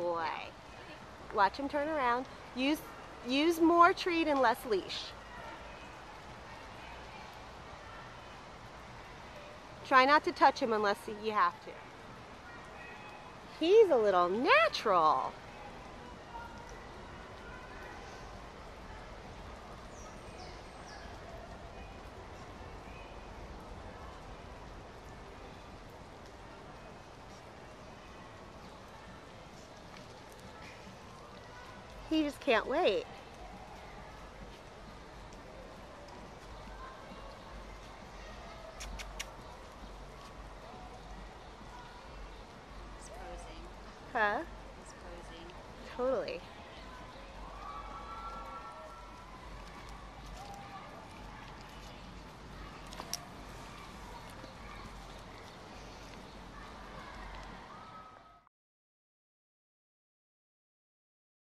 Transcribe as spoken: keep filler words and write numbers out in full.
boy. Watch him turn around. Use, use more treat and less leash. Try not to touch him unless you have to. He's a little natural. He just can't wait.